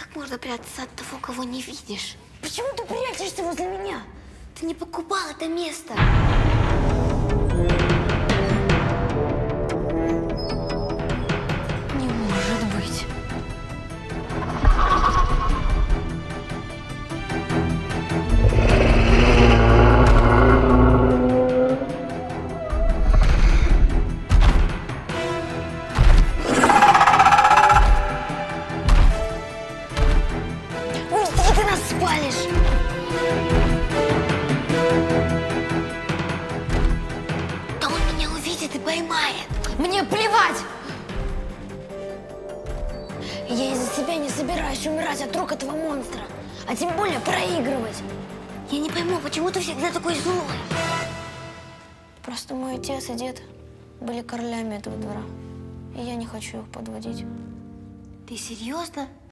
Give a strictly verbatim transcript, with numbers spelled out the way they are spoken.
Как можно прятаться от того, кого не видишь? Почему ты прячешься возле меня? Ты не покупал это место. Не может быть. Уйди, ты нас спалишь! Да он меня увидит и поймает. Мне плевать! Я из-за тебя не собираюсь умирать от рук этого монстра, а тем более проигрывать. Я не пойму, почему ты всегда такой злой? Просто мой отец и дед были королями этого двора, и я не хочу их подводить. Ты серьезно?